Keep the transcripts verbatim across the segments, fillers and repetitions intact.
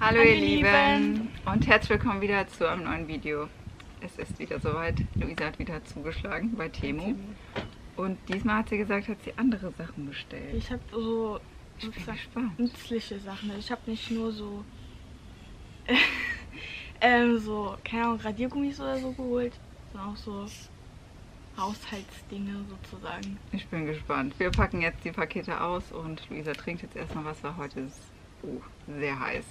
Hallo ihr Lieben und herzlich willkommen wieder zu einem neuen Video. Es ist wieder soweit. Luisa hat wieder zugeschlagen bei Temu. Und diesmal hat sie gesagt, hat sie andere Sachen bestellt. Ich habe so Ich bin gespannt. nützliche Sachen. Ich habe nicht nur so ähm, so, keine Ahnung, Radiergummis oder so geholt, sondern auch so Haushaltsdinge sozusagen. Ich bin gespannt. Wir packen jetzt die Pakete aus und Luisa trinkt jetzt erstmal was, weil heute ist oh, sehr heiß.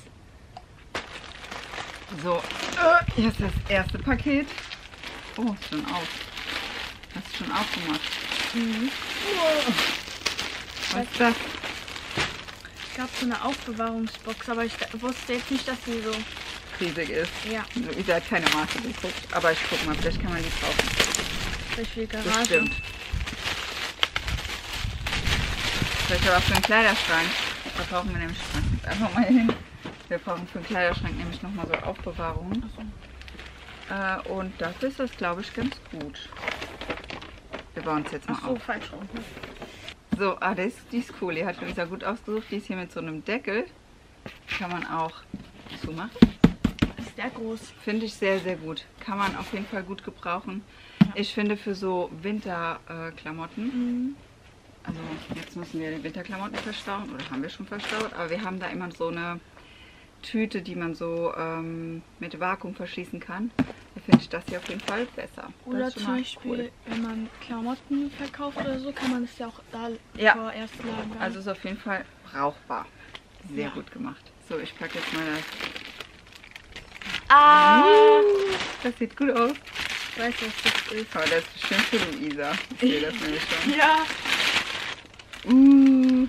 So, hier ist das erste Paket. Oh, ist schon auf. Hast du schon aufgemacht? Mhm. Was ist das? Es gab so eine Aufbewahrungsbox, aber ich wusste jetzt nicht, dass sie so Riesig ist. Ja. Luisa hat keine Maße geguckt, aber ich guck mal, vielleicht kann man die kaufen. richtig viel Garage. Bestimmt. Vielleicht aber für einen Kleiderschrank. Da brauchen wir nämlich einfach mal hin. Wir brauchen für einen Kleiderschrank nämlich nochmal so Aufbewahrung. Äh, und dafür ist das, glaube ich, ganz gut. Wir bauen es jetzt mal Ach so, auf. falsch rum. So, ah, die ist, die ist cool. Die hat Luisa gut ausgesucht. Die ist hier mit so einem Deckel. Kann man auch zumachen. Ist der groß? Finde ich sehr, sehr gut. Kann man auf jeden Fall gut gebrauchen. Ja. Ich finde für so Winterklamotten, Mhm. also jetzt müssen wir die Winterklamotten verstauen, oder haben wir schon verstaut, aber wir haben da immer so eine Tüte, die man so ähm, mit Vakuum verschließen kann. Da finde ich das hier auf jeden Fall besser. Das Oder ist schon zum mal Beispiel, cool. wenn man Klamotten verkauft oder so, kann man es ja auch da Ja. vorerst lagern. Also ist auf jeden Fall brauchbar. Sehr Ja. gut gemacht. So, ich packe jetzt mal das. ah! Das sieht gut aus. Ich weiß, was das ist. Aber das ist bestimmt für Luisa. Ich sehe das nämlich schon. Ja! Uh.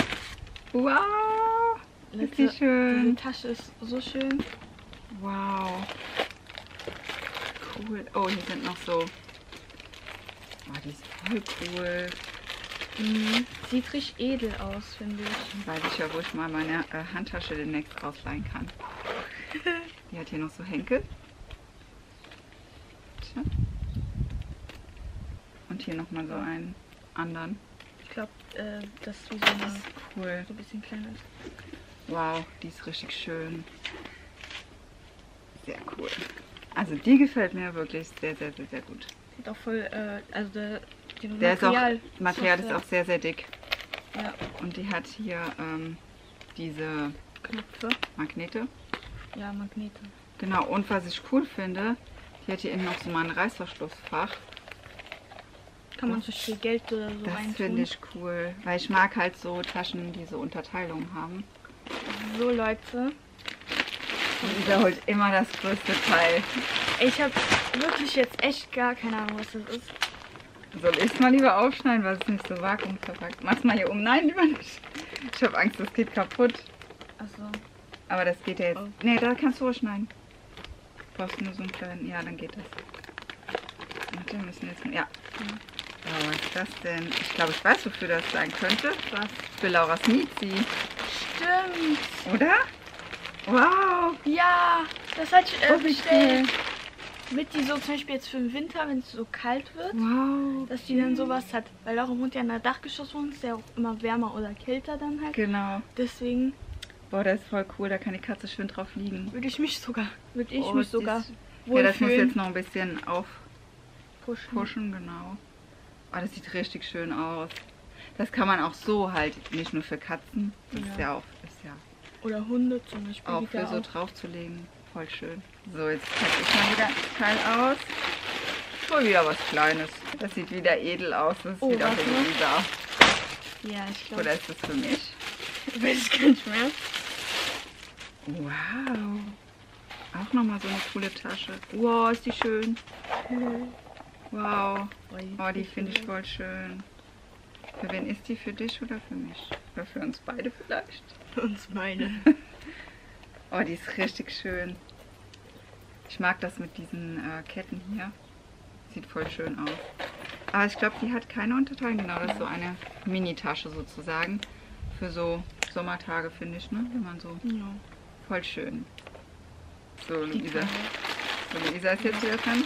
Wow. Ist die Leute, schön. Diese Tasche ist so schön. Wow. Cool. Oh, hier sind noch so. Oh, die ist voll cool. Mhm. Sieht richtig edel aus, finde ich. Weiß ich ja, wo ich mal meine äh, Handtasche demnächst ausleihen kann. Die hat hier noch so Henkel. Tja. Und hier nochmal so einen anderen. Ich glaube, äh, dass die so, eine, Cool. so ein bisschen kleiner ist. Wow, die ist richtig schön. Sehr cool. Also die gefällt mir wirklich sehr, sehr, sehr, sehr gut. Sieht auch voll, äh, also der, die Der Material. ist auch, Material ist sehr- auch sehr, sehr dick. Ja, Und die hat hier ähm, diese Knöpfe. Magnete. Ja, Magnete. Genau, und was ich cool finde, die hat hier innen noch so mal ein Reißverschlussfach. Kann man so viel Geld oder so Das reintun. finde ich cool, weil ich mag halt so Taschen, die so Unterteilungen haben. So, Leute. Und Lisa holt immer das größte Teil. Ich habe wirklich jetzt echt gar keine Ahnung, was das ist. Soll ich es mal lieber aufschneiden, weil es nicht so vakuumverpackt. Mach's mal hier um. Nein, lieber nicht. Ich habe Angst, das geht kaputt. Also, Aber das geht ja jetzt. Oh. Ne, da kannst du ruhig schneiden. Brauchst du nur so einen kleinen. Ja, dann geht das. Warte, wir müssen jetzt. Ja. Oh, was ist das denn? Ich glaube, ich weiß, wofür das sein könnte. was? Für Laura's Miezi. Stimmt. Oder? Wow. Ja, das hat ich äh, Oh, wie bestellt. Mit die so zum Beispiel jetzt für den Winter, wenn es so kalt wird, Wow. dass die dann sowas hat. Weil Laura wohnt ja in einer Dachgeschosswohnung, ist ja auch immer wärmer oder kälter dann halt. Genau. Deswegen Boah, das ist voll cool. Da kann die Katze schön drauf liegen. würde ich mich sogar, würde ich Oh, mich die sogar ist- Ja, das muss wohlfühlen. jetzt noch ein bisschen pushen. aufpushen, genau. Oh, das sieht richtig schön aus. Das kann man auch so halt, nicht nur für Katzen. Das ist Ja. ja auch, ist ja Oder Hunde zum Beispiel. auch geht für ja so auch. draufzulegen. Voll schön. So, jetzt packe ich mal wieder ein Teil aus. Voll wieder was Kleines. Das sieht wieder edel aus. Das ist Oh, wieder warte für mal. Lisa. Ja, ich glaube, Oder ist das für mich? weiß ich gar nicht mehr. Wow. Auch nochmal so eine coole Tasche. Wow, ist die schön. Wow. Oh, die finde ich voll schön. Für wen ist die? Für dich oder für mich? Oder für uns beide vielleicht? Für uns meine. Oh, die ist richtig schön. Ich mag das mit diesen äh, Ketten hier. Sieht voll schön aus. Aber ich glaube, die hat keine Unterteilung. Genau, das ist so eine Mini-Tasche sozusagen. Für so Sommertage, finde ich, ne? Wenn man so... Ja. Voll schön. So, Die Luisa. Teile. So, Luisa ist jetzt wieder dran.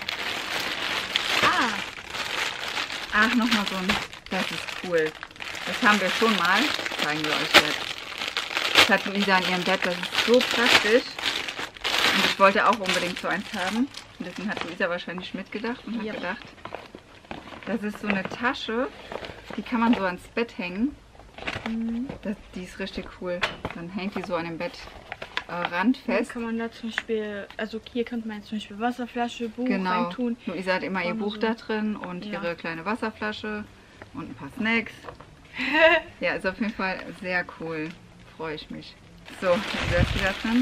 Ah, Ach, nochmal so ein... Das ist cool. Das haben wir schon mal. Zeigen wir euch jetzt. Das hat Luisa in ihrem Bett, das ist so praktisch. Und ich wollte auch unbedingt so eins haben. Und deswegen hat Luisa wahrscheinlich mitgedacht und hat Ja. gedacht, das ist so eine Tasche, die kann man so ans Bett hängen. Mhm. Das, die ist richtig cool. Dann hängt die so an dem Bettrand äh, Dann fest. kann man da zum Beispiel, also hier könnte man jetzt zum Beispiel Wasserflasche, Buch Genau. reintun. Luisa hat immer ihr Vorne Buch so. da drin und Ja. ihre kleine Wasserflasche und ein paar Snacks. Ja, ist auf jeden Fall sehr cool. Freue ich mich. So, Luisa ist wieder drin.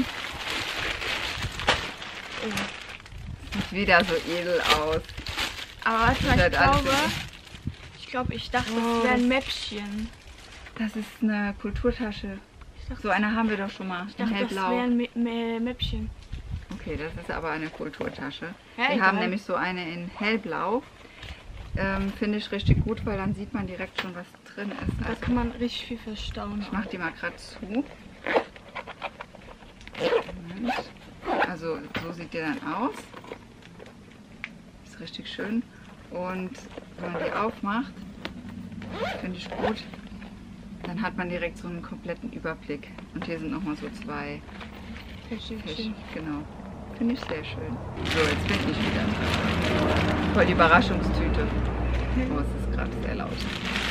Oh. Sieht wieder so edel aus. Aber warte mal, Ihr ich seid alle glaube, für ich glaube, ich dachte, Oh, das wäre ein das- Mäppchen. Das ist eine Kulturtasche. Ich dachte, So eine haben wir doch schon mal. ich In dachte das hellblau. wäre ein Mä- Mä- Mäppchen. Okay, das ist aber eine Kulturtasche. Ja, Wir egal. haben nämlich so eine in hellblau. Ähm, Finde ich richtig gut, weil dann sieht man direkt schon, was drin ist. Da Also, kann man richtig viel verstauen. ich mache die mal gerade zu. Moment. Also so sieht die dann aus. Ist richtig schön. Und wenn man die aufmacht, finde ich gut, dann hat man direkt so einen kompletten Überblick. Und hier sind nochmal so zwei Fächer. Fächer. Genau. Finde ich sehr schön. So, jetzt bin ich wieder dran. Voll die Überraschungstüte. Oh, es ist gerade sehr laut.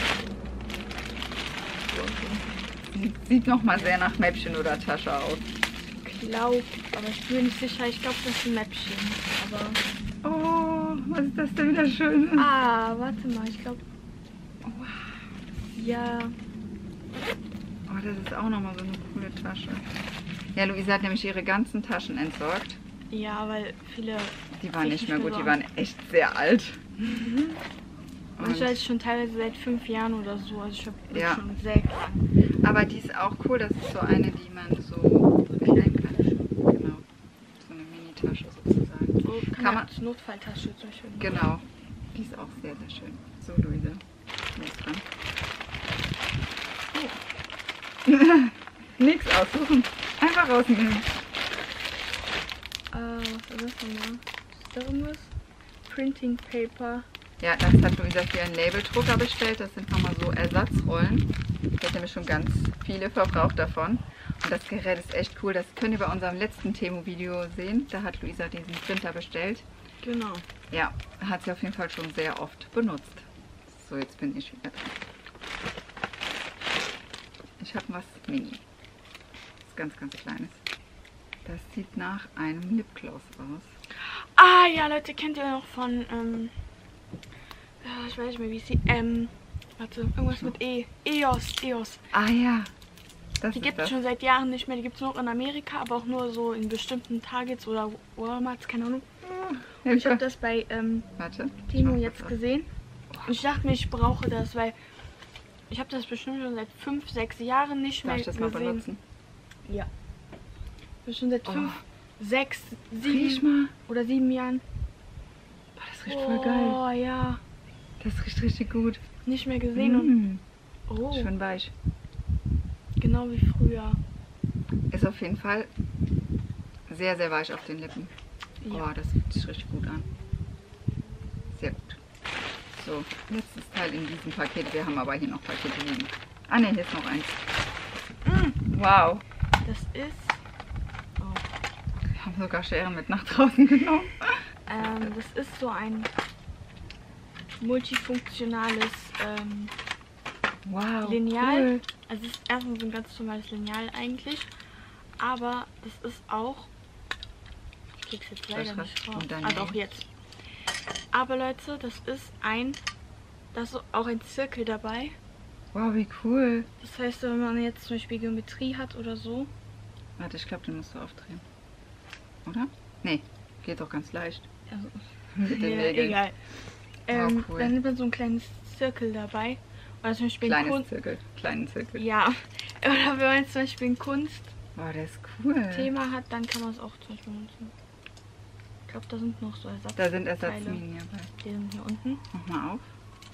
So. Sieht, sieht nochmal sehr nach Mäppchen oder Tasche aus. Ich glaube, aber ich bin mir nicht sicher. Ich glaube, das ist ein Mäppchen. Aber. Oh, was ist das denn wieder Schönes? Ah, warte mal, ich glaube. Ja. Oh, das ist auch nochmal so eine coole Tasche. Ja, Luisa hat nämlich ihre ganzen Taschen entsorgt. Ja, weil viele. Die waren Sehe nicht ich mehr nicht gut, mehr die so waren echt sehr alt. Manche Und, halt schon teilweise seit fünf Jahren oder so. Also ich habe Ja. schon sehr lang. aber die ist auch cool, das ist so eine, die man so mitnehmen kann. Genau. So eine Mini-Tasche sozusagen. So kann, Kann man man- als Notfalltasche zum Beispiel. Genau. Die ist auch sehr, sehr schön. So, Luisa. Jetzt dran. Nix aussuchen. Einfach rausnehmen. Äh, was ist das nochmal? Ist da irgendwas? Printing Paper. Ja, das hat Luisa für ihren Labeldrucker bestellt. Das sind nochmal so Ersatzrollen. Ich habe nämlich schon ganz viele verbraucht davon. Und das Gerät ist echt cool. Das könnt ihr bei unserem letzten Temu-Video sehen. Da hat Luisa diesen Printer bestellt. Genau. Ja, hat sie auf jeden Fall schon sehr oft benutzt. So, jetzt bin ich wieder dran. Ich habe was Mini. Was ganz, ganz Kleines. Das sieht nach einem Lipgloss aus. Ah, ja, Leute, kennt ihr noch von, ähm, ja, ich weiß nicht mehr, wie sie, ähm, warte, irgendwas mit E. E O S, E O S. Ah ja, das Die ist gibt es das. schon seit Jahren nicht mehr. Die gibt es nur in Amerika, aber auch nur so in bestimmten Targets oder Walmarts, keine Ahnung. Ja, Und ich habe das bei ähm, Warte. ich Timo mach jetzt das gesehen. Und ich dachte mir, ich brauche das, weil ich habe das bestimmt schon seit fünf, sechs Jahren nicht Darf mehr ich das mal gesehen. benutzen? Ja. Bestimmt seit Oh. fünf, sechs, Riech sieben mal. oder sieben Jahren. Boah, das riecht voll geil. Oh ja. Das riecht richtig gut. Nicht mehr gesehen und Mm, oh, schön weich. genau wie früher. Ist auf jeden Fall sehr, sehr weich auf den Lippen. Ja. Oh, das fühlt sich richtig gut an. Sehr gut. So, letztes Teil in diesem Paket. Wir haben aber hier noch Pakete liegen. Ah ne, hier ist noch eins. Mm, Wow. das ist, oh, Wir haben sogar Scheren mit nach draußen genommen. ähm, das ist so ein multifunktionales ähm, Wow. Lineal. Cool. Also es ist erstmal so ein ganz normales Lineal eigentlich, aber das ist auch, ich krieg's jetzt Soll ich leider was? nicht raus. Und dann Ah nee. doch, jetzt. Aber Leute, das ist ein, da ist auch ein Zirkel dabei. Wow, wie cool. Das heißt, wenn man jetzt zum Beispiel Geometrie hat oder so, Warte, ich glaube, den musst du aufdrehen. Oder? Nee, geht doch ganz leicht. also, Mit den ja, Nägeln. egal. Ähm, cool. Dann nimmt man so ein kleines Zirkel dabei. Oder zum Beispiel in Kleines Kunst. Zirkel. Kleinen Zirkel. Ja. Oder wenn man jetzt zum Beispiel ein Kunstthema Wow, der ist cool. hat, dann kann man es auch zum Beispiel benutzen. Ich glaube, da sind noch so Ersatz. Da sind Ersatzlinien dabei. Die sind hier unten. Mach mal auf.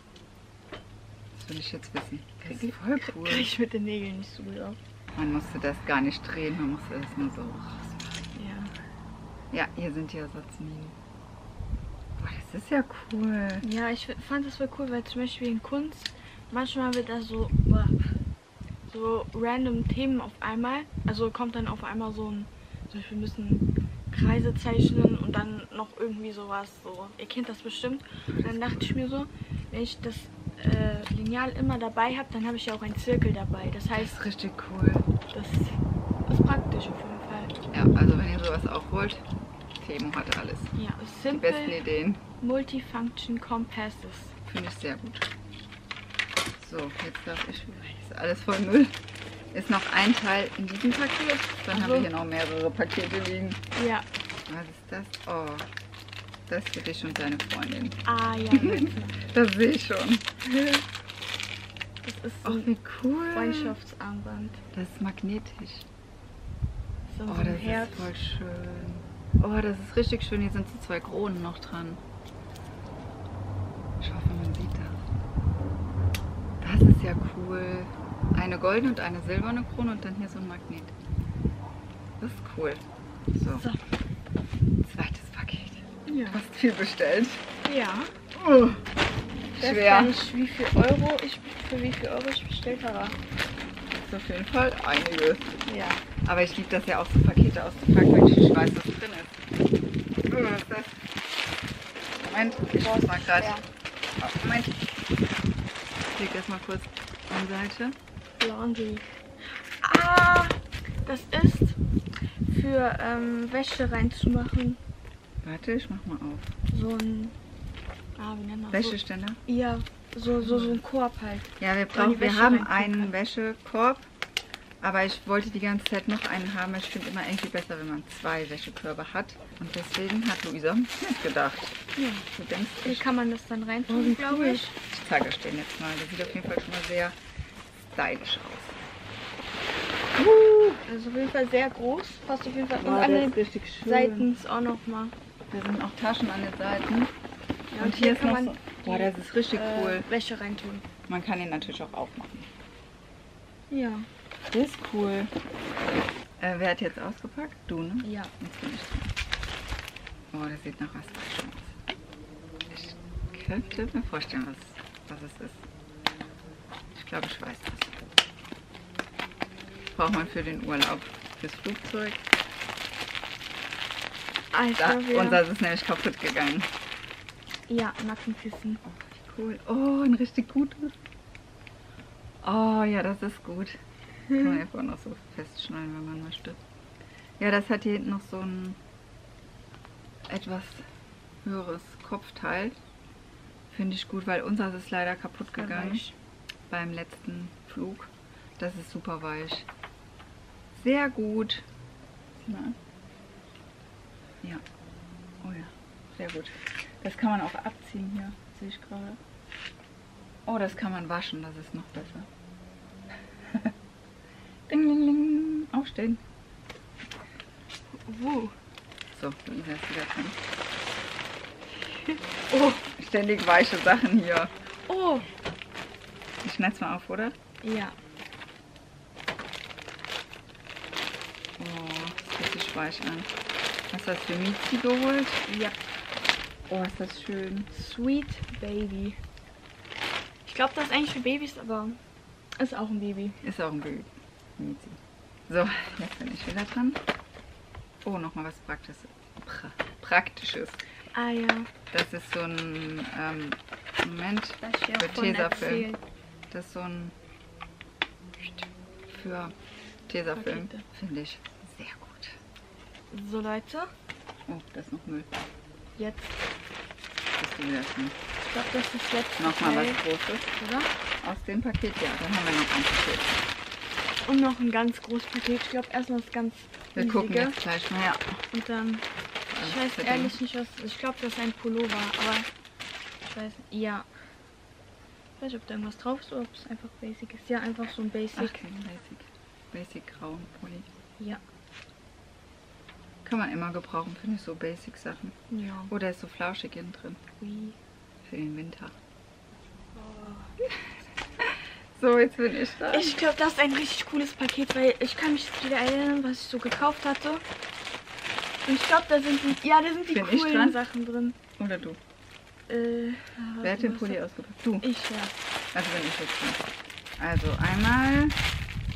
Das will ich jetzt wissen. Das ist voll cool. Krieg ich mit den Nägeln nicht so gut auf. Man musste das gar nicht drehen, man musste das nur so rausmachen. Ja. Ja, hier sind die Ersatzlinien. Boah, das ist ja cool. Ja, ich f- fand das voll cool, weil zum Beispiel in Kunst, manchmal wird da so, boah, so random Themen auf einmal. Also kommt dann auf einmal so ein, zum Beispiel wir müssen Kreise zeichnen und dann noch irgendwie sowas. So, ihr kennt das bestimmt. Und dann dachte ich mir so, wenn ich das äh, Lineal immer dabei habe, dann habe ich ja auch einen Zirkel dabei. Das heißt, Das ist richtig cool. das ist praktisch auf jeden Fall. Ja, also wenn ihr sowas auch wollt, Temo hat alles. Ja, Die simple besten Ideen. Multifunction Compasses. Finde ich sehr gut. So, jetzt darf ich. Ist alles voll Müll. Ist noch ein Teil in diesem Paket. Dann Ach haben so. wir hier noch mehrere Pakete liegen. Ja. Was ist das? Oh, das für dich und deine Freundin. Ah ja, Leute. Das sehe ich schon. Das ist Oh, so ein wie cool. Freundschaftsarmband. Das ist magnetisch. So, Oh, so ein das Herz. ist voll schön. Oh, das ist richtig schön. Hier sind so zwei Kronen noch dran. Ich hoffe, man sieht das. Das ist ja cool. Eine goldene und eine silberne Krone und dann hier so ein Magnet. Das ist cool. So, So. zweites Paket. Ja. Du hast viel bestellt. Ja. Oh, Ich weiß schwer. gar nicht, wie viel Euro ich für wie viel Euro ich bestellt habe. Das ist auf jeden Fall einiges. Ja. Aber ich liebe das ja auch, so Pakete auszupacken, wenn ich nicht weiß, was drin ist. Oh, was ist das? Moment, ich muss mal gerade. Ja. Oh, Moment. Ich leg das mal kurz an Seite. Laundry. Ah, das ist für ähm, Wäsche reinzumachen. Warte, ich mach mal auf. So ein. Ah, wie nennt man das? Wäscheständer? So, ja, so, so, so ein Korb halt. Ja, wir die brauchen, wir Wäsche haben reintun einen kann. Wäschekorb. Aber ich wollte die ganze Zeit noch einen haben. Ich finde immer irgendwie besser, wenn man zwei Wäschekörbe hat. Und deswegen hat Luisa mitgedacht. Ja. Du denkst, Hier ich, kann man das dann Oh, wie reintun, glaube cool. ich. ich zeige euch den jetzt mal. Der sieht auf jeden Fall schon mal sehr stylisch aus. Also auf jeden Fall sehr groß. Passt auf jeden Fall. Und Boah, an der den ist richtig schön. Seiten ist auch noch mal. Da sind auch Taschen an den Seiten. Ja, und hier ist kann noch man so. Boah, das ist richtig äh, cool. Wäsche reintun. Man kann ihn natürlich auch aufmachen. Ja. Das ist cool. Äh, wer hat jetzt ausgepackt? Du, ne? Ja. Jetzt bin ich dran. Oh, das sieht nach was Frischem aus. Ich könnte mir vorstellen, was, was es ist. Ich glaube, ich weiß das. Braucht man für den Urlaub, fürs Flugzeug. Ah, ich Da, glaube, ja. unser ist nämlich kaputt gegangen. Ja, Nackenkissen. Oh, wie cool. Oh, ein richtig gutes. Oh, ja, das ist gut. Kann man einfach noch so festschneiden, wenn man möchte. Ja, das hat hier hinten noch so ein etwas höheres Kopfteil. Finde ich gut, weil unseres ist leider kaputt Sehr gegangen weich. beim letzten Flug. Das ist super weich. Sehr gut. Na? Ja. Oh ja, sehr gut. Das kann man auch abziehen hier, sehe ich gerade. Oh, das kann man waschen, das ist noch besser. Ding, ding, ding. Aufstehen. Uh. So, Luisa ist wieder dran. Oh, ständig weiche Sachen hier. Oh. Ich schneid's mal auf, oder? Ja. Oh, das fühlt sich weich an. Hast du das für Mizi geholt? Ja. Oh, ist das schön. Sweet Baby. Ich glaube, das ist eigentlich für Babys, aber ist auch ein Baby. Ist auch ein Baby. Mizi. So, jetzt bin ich wieder dran. Oh, nochmal was Praktisches. Pra Praktisches. Ah ja. Das ist so ein, ähm, Moment, Da hast du ja für von Tesafilm. erzählt. Das ist so ein, für Tesafilm, Pakete. finde ich sehr gut. So Leute, Oh, das ist noch Müll. jetzt. Bist du wieder dran. Ich glaube, das ist das letzte Nochmal Teil, was Großes. oder? Aus dem Paket, ja, dann haben wir noch ein Paket. Und noch ein ganz großes Paket. Ich glaube, erstmal das ganz Wir gucken riesige. jetzt gleich mal, ja. Und dann, ich weiß für ehrlich nicht, was. Ich glaube, das ist ein Pullover, aber ich weiß, ja. Ich weiß nicht, ob da irgendwas drauf ist oder ob es einfach basic ist. Ja, einfach so ein Ach, Basic. okay, Basic. Basic grauen Pulli. Ja. Kann man immer gebrauchen, finde ich, so Basic-Sachen. Ja. Oh, der ist so flauschig innen drin. Ui. Für den Winter. Oh. So, jetzt bin ich dran. Ich glaube, das ist ein richtig cooles Paket, weil ich kann mich wieder erinnern, was ich so gekauft hatte. Und ich glaube, da sind die, ja, da sind die Bin ich coolen dran? Sachen drin. Oder du? Äh, Wer hat den was- Pulli ausgepackt? Du. Ich, ja. Also bin ich jetzt dran. Also einmal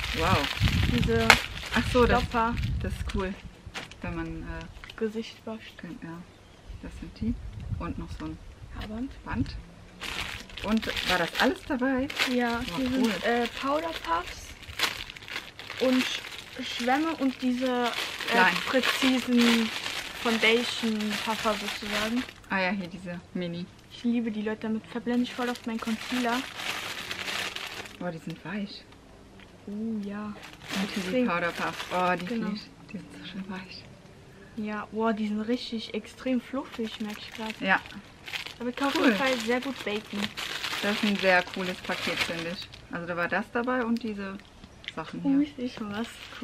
Wow. Diese Ach so, das, Stopper das ist cool. Wenn man, äh, Gesicht wascht. ja, das sind die. Und noch so ein Haarband. Band. Und war das alles dabei? Ja, Oh, hier cool. sind äh, Powder Puffs und Sch Schwämme und diese äh, Klein. präzisen Foundation Puffer sozusagen. Ah ja, hier diese Mini. Ich liebe die Leute, damit verblende ich voll auf meinen Concealer. Oh, die sind weich. Oh ja. Und hier die Extrem. Powder Puff. Oh, die Genau. finde ich, die sind so schön weich. Ja, boah, die sind richtig extrem fluffig, merke ich gerade. Ja, Aber kann auf Cool. jeden Fall sehr gut baken. das ist ein sehr cooles Paket, finde ich. Also da war das dabei und diese Sachen Oh, hier. ich sehe schon was.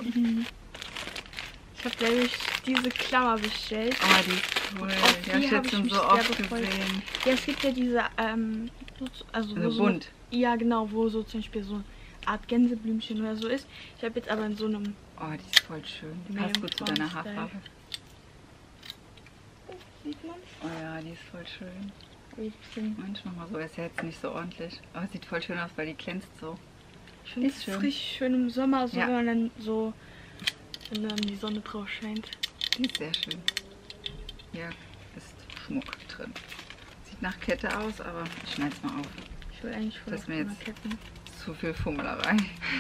Ich habe nämlich diese Klammer bestellt. Oh, die ist cool. Auf Die habe ich die hab jetzt ich schon mich so sehr oft gefreut. gesehen. Ja, es gibt ja diese, ähm, so- also, wo Also so, bunt. ja genau, wo so zum Beispiel so eine Art Gänseblümchen oder so ist. Ich habe jetzt aber in so einem, Oh, die ist voll schön. Die passt gut zu deiner Meerjungfrauen-Style. Haarfarbe. sieht man? Oh ja, die ist voll schön. Bisschen. Mensch, mach mal so. Ist ja jetzt nicht so ordentlich. Aber sieht voll schön aus, weil die glänzt so. Ich finde Ist es schön. richtig schön im Sommer, so Ja. wenn man dann so, wenn dann die Sonne drauf scheint. Die ist sehr schön. Hier ist Schmuck drin. Sieht nach Kette aus, aber ich schneide es mal auf. Ich will eigentlich voll Das auf mir meine jetzt- Ketten. Zu viel Fummelerei.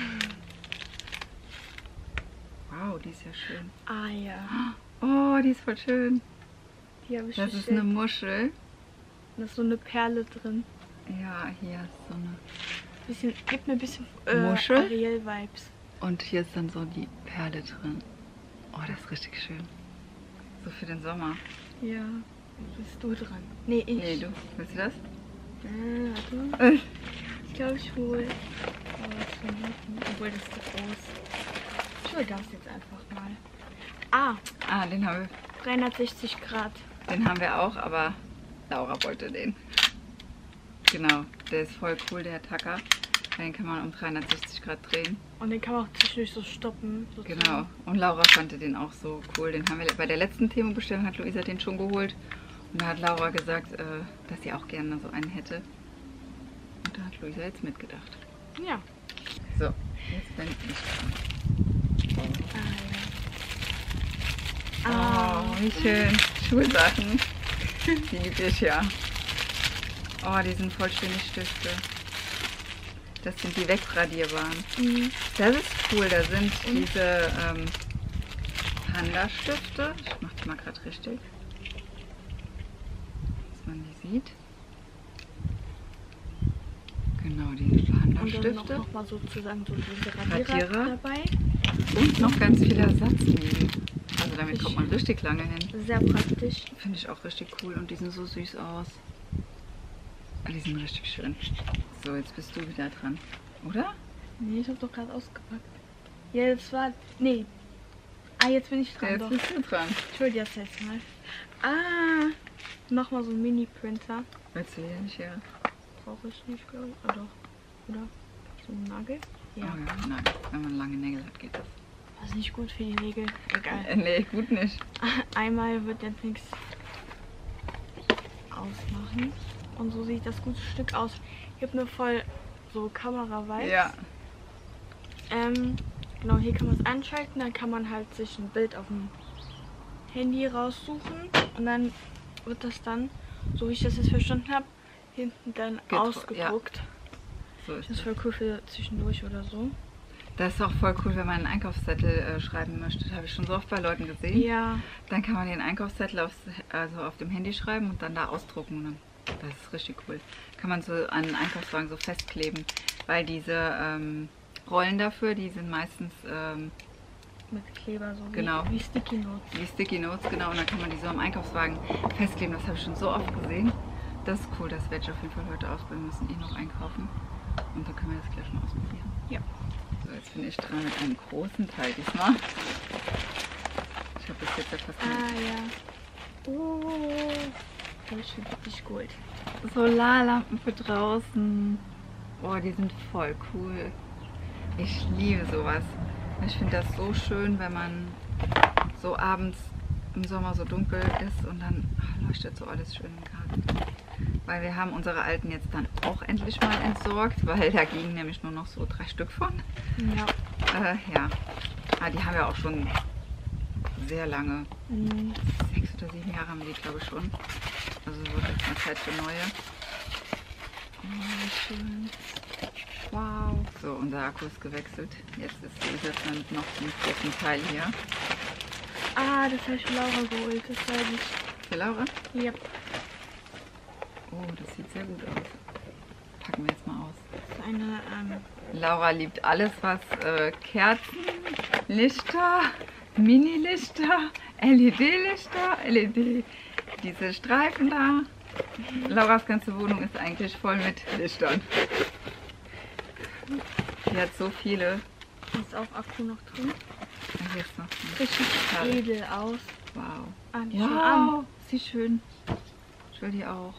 Wow, die ist ja schön. Ah ja, Oh, die ist voll schön. die habe ich Das ist bestellt. eine Muschel. Da ist so eine Perle drin. Ja, hier ist so eine. Bisschen, gibt mir ein bisschen äh, Muschel? Ariel-Vibes. Und hier ist dann so die Perle drin. Oh, das ist richtig schön. So für den Sommer. Ja, bist du dran? Nee, ich. Nee, du. Willst du das? Äh, warte. Ich glaube, ich hole. Oh, was für ein Haufen. Obwohl, das ist zu groß. Ich hole das jetzt einfach mal. Ah, Ah, den haben wir, dreihundertsechzig Grad. den haben wir auch, aber Laura wollte den. Genau, der ist voll cool, der Tacker. Den kann man um dreihundertsechzig Grad drehen. Und den kann man auch zwischendurch so stoppen. sozusagen. Genau. Und Laura fand den auch so cool. Den haben wir bei der letzten Temo-Bestellung hat Luisa den schon geholt. Und da hat Laura gesagt, äh, dass sie auch gerne so einen hätte. Und da hat Luisa jetzt mitgedacht. Ja. So, jetzt bin ich dran. Ah, ja. Oh, wie schön. Schulsachen. Die liebe ich ja. Oh, die sind voll schöne Stifte. Das sind die wegradierbaren. Mhm. Das ist cool. Da sind diese ähm, Panda-Stifte. Ich mach die mal gerade richtig. Dass man die sieht. Genau, diese Und dann noch, Panda-Stifte. noch mal sozusagen so diese Radierer, Radierer. dabei. Und noch ganz viele Ersatzlinien. Also damit kommt man richtig lange hin. Sehr praktisch. Finde ich auch richtig cool und die sehen so süß aus. Ah, die sind richtig schön. So, jetzt bist du wieder dran. Oder? Nee, ich hab doch gerade ausgepackt. Ja, das war. Nee. Ah, jetzt bin ich dran. Jetzt doch. bist du dran. Ich hol die das jetzt mal. Ah, nochmal so ein Mini-Printer. Willst du hier nicht her? Brauche ich nicht, glaube ich. Oder? Oder? So ein Nagel? Oh ja, nein. Wenn man lange Nägel hat, geht das. Das ist nicht gut für die Nägel. Egal. Äh, nee, gut nicht. Einmal wird jetzt nichts ausmachen. Und so sieht das gute Stück aus. Gibt mir voll so Kamera-Vibes. Ja. Ähm, genau, hier kann man es anschalten. Dann kann man halt sich ein Bild auf dem Handy raussuchen. Und dann wird das dann, so wie ich das jetzt verstanden habe, hinten dann Gedru- ausgedruckt. So ist Das ist das. voll cool für zwischendurch oder so. Das ist auch voll cool, wenn man einen Einkaufszettel äh, schreiben möchte. Das habe ich schon so oft bei Leuten gesehen. Ja, Dann kann man den Einkaufszettel aufs, also auf dem Handy schreiben und dann da ausdrucken. Und dann, das ist richtig cool. Kann man so an den Einkaufswagen so festkleben. Weil diese ähm, Rollen dafür, die sind meistens ähm, mit Kleber, so Genau. wie, wie Sticky Notes. wie Sticky Notes, genau. Und dann kann man die so am Einkaufswagen festkleben. Das habe ich schon so oft gesehen. Das ist cool, das werde ich auf jeden Fall heute ausprobieren. Wir müssen eh noch einkaufen. Und dann können wir das gleich mal ausprobieren. Ja. So, jetzt bin ich dran mit einem großen Teil diesmal. Ich habe das jetzt ja fast Ah ja. Oh, das ist wirklich gut. Solarlampen für draußen. Oh, die sind voll cool. Ich liebe sowas. Ich finde das so schön, wenn man so abends im Sommer so dunkel ist und dann ach, leuchtet so alles schön im Garten. weil wir haben unsere alten jetzt dann auch endlich mal entsorgt, weil da gingen nämlich nur noch so drei Stück von. Ja. Äh, ja, ah, die haben wir auch schon sehr lange. Mhm. Sechs oder sieben Jahre haben wir die, glaube ich, schon. Also wird jetzt mal Zeit für neue. Oh, wie schön. Wow. So, unser Akku ist gewechselt. Jetzt ist jetzt mit noch einen großen Teil hier. Ah, das habe ich für Laura geholt. Das weiß ich. Für Laura? Ja. Oh, das sieht sehr gut aus. Packen wir jetzt mal aus. Das ist eine, ähm... Laura liebt alles, was äh, Kerzen, Lichter, Mini-Lichter, L E D-Lichter, L E D, diese Streifen da. Lauras ganze Wohnung ist eigentlich voll mit Lichtern. Die hat so viele. Da ist auch Akku noch drin. Ah, hier ist noch ein- Richtig Schade. edel aus. Wow. Ah, die Ja, schon an. sieht schön. Ich will die auch.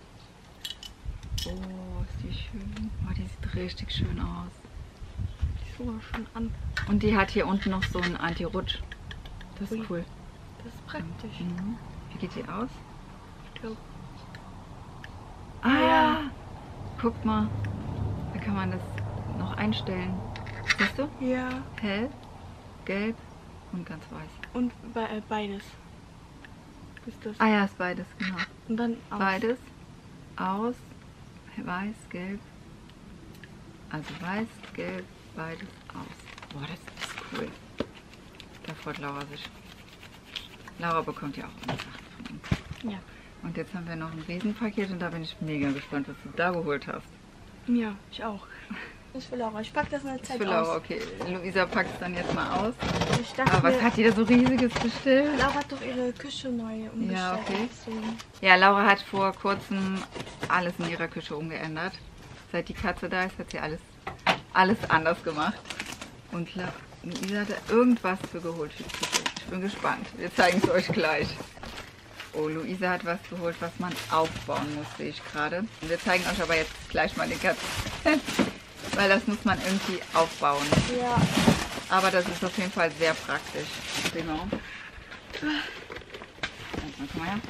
Oh, ist die schön. Oh, die sieht richtig schön aus. Die ist sogar schon an. Und die hat hier unten noch so einen Anti-Rutsch. Das ist Ui. cool. Das ist praktisch. Mhm. Wie geht die aus? Ich glaube. Ah, ja. Guck mal. Da kann man das noch einstellen. Siehst du? Ja. Hell, gelb und ganz weiß. Und be äh, beides. Ist das. Ah ja, ist beides, genau. Und dann aus. Beides. Aus. Weiß, gelb. Also weiß, gelb, beides aus. Boah, das ist cool. Da freut Laura sich. Laura bekommt ja auch immer Sachen von uns. Ja. Und jetzt haben wir noch ein Riesenpaket und da bin ich mega gespannt, was du da geholt hast. Ja, ich auch. Das ist für Laura. Ich pack das in der Das ist Zeit für Laura, aus. okay. Luisa packt es dann jetzt mal aus. Ich dachte Aber was mir, hat die da so riesiges bestellt? Laura hat doch ihre Küche neu umgestellt. Ja, okay. Deswegen. Ja, Laura hat vor kurzem alles in ihrer Küche umgeändert. Seit die Katze da ist, hat sie alles, alles anders gemacht. Und La- Luisa hat da irgendwas für geholt für die Küche. Ich bin gespannt. Wir zeigen es euch gleich. Oh, Luisa hat was geholt, was man aufbauen muss, sehe ich gerade. Wir zeigen euch aber jetzt gleich mal den Katzen. Weil das muss man irgendwie aufbauen. Ja. Aber das ist auf jeden Fall sehr praktisch. Genau. Komm mal her.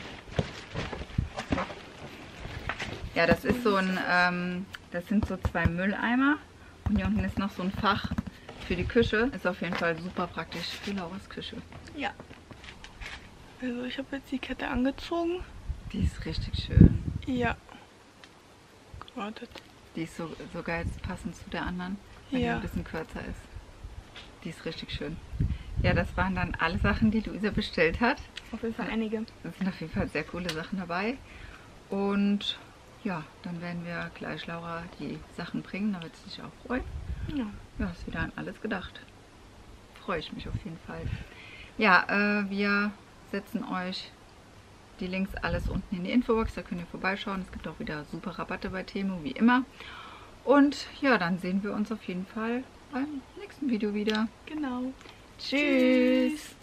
Ja, das ist so ein, ähm, das sind so zwei Mülleimer. Und hier unten ist noch so ein Fach für die Küche. Ist auf jeden Fall super praktisch für Lauras Küche. Ja. Also ich habe jetzt die Kette angezogen. Die ist richtig schön. Ja. Wartet. Die ist so, sogar jetzt passend zu der anderen, weil die Ja. ein bisschen kürzer ist. Die ist richtig schön. Ja, das waren dann alle Sachen, die Luisa bestellt hat. Auf jeden Fall einige. Da sind auf jeden Fall sehr coole Sachen dabei. Und ja, dann werden wir gleich Laura die Sachen bringen, da wird sie sich auch freuen. Ja. Ja, ist wieder an alles gedacht. Freue ich mich auf jeden Fall. Ja, äh, wir setzen euch die Links alles unten in die Infobox, da könnt ihr vorbeischauen. Es gibt auch wieder super Rabatte bei Temu, wie immer. Und ja, dann sehen wir uns auf jeden Fall beim nächsten Video wieder. Genau. Tschüss.